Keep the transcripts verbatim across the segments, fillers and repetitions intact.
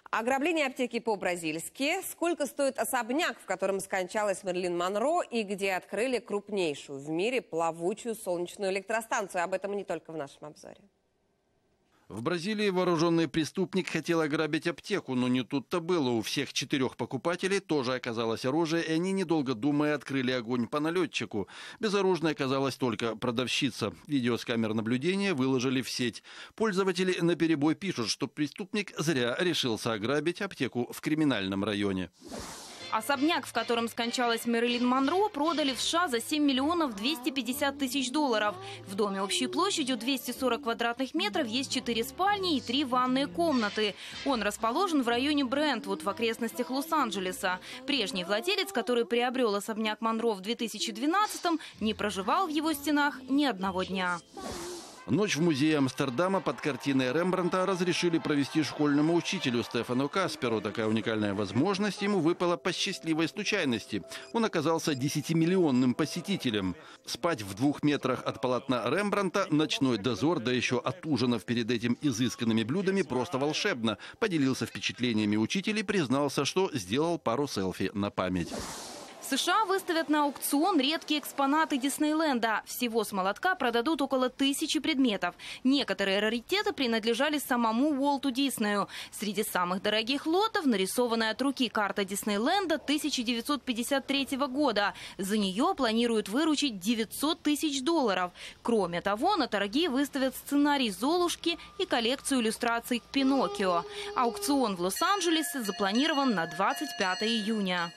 Ограбление аптеки по-бразильски. Сколько стоит особняк, в котором скончалась Мэрилин Монро, и где открыли крупнейшую в мире плавучую солнечную электростанцию? Об этом и не только в нашем обзоре. В Бразилии вооруженный преступник хотел ограбить аптеку, но не тут-то было. У всех четырех покупателей тоже оказалось оружие, и они, недолго думая, открыли огонь по налетчику. Безоружной оказалась только продавщица. Видео с камер наблюдения выложили в сеть. Пользователи наперебой пишут, что преступник зря решился ограбить аптеку в криминальном районе. Особняк, в котором скончалась Мэрилин Монро, продали в США за семь миллионов двести пятьдесят тысяч долларов. В доме общей площадью двести сорок квадратных метров есть четыре спальни и три ванные комнаты. Он расположен в районе Брентвуд в окрестностях Лос-Анджелеса. Прежний владелец, который приобрел особняк Монро в две тысячи двенадцатом, не проживал в его стенах ни одного дня. Ночь в музее Амстердама под картиной Рембрандта разрешили провести школьному учителю Стефану Касперу. Такая уникальная возможность ему выпала по счастливой случайности. Он оказался десятимиллионным посетителем. Спать в двух метрах от полотна Рембрандта, ночной дозор, да еще от ужинов перед этим изысканными блюдами, просто волшебно. Поделился впечатлениями учитель и признался, что сделал пару селфи на память. В США выставят на аукцион редкие экспонаты Диснейленда. Всего с молотка продадут около тысячи предметов. Некоторые раритеты принадлежали самому Уолту Диснею. Среди самых дорогих лотов нарисованная от руки карта Диснейленда тысяча девятьсот пятьдесят третьего года. За нее планируют выручить девятьсот тысяч долларов. Кроме того, на торги выставят сценарий «Золушки» и коллекцию иллюстраций к «Пиноккио». Аукцион в Лос-Анджелесе запланирован на двадцать пятое июня.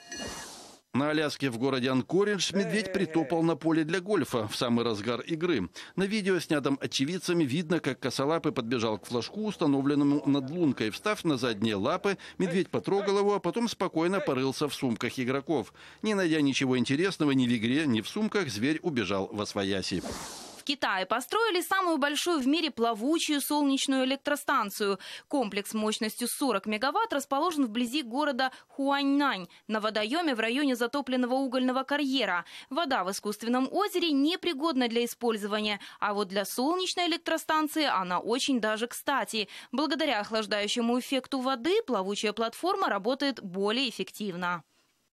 На Аляске в городе Анкоридж медведь притопал на поле для гольфа в самый разгар игры. На видео, снятом очевидцами, видно, как косолапый подбежал к флажку, установленному над лункой. Встав на задние лапы, медведь потрогал его, а потом спокойно порылся в сумках игроков. Не найдя ничего интересного ни в игре, ни в сумках, зверь убежал восвояси. В Китае построили самую большую в мире плавучую солнечную электростанцию. Комплекс мощностью сорок мегаватт расположен вблизи города Хуаньнань, на водоеме в районе затопленного угольного карьера. Вода в искусственном озере непригодна для использования, а вот для солнечной электростанции она очень даже кстати. Благодаря охлаждающему эффекту воды плавучая платформа работает более эффективно.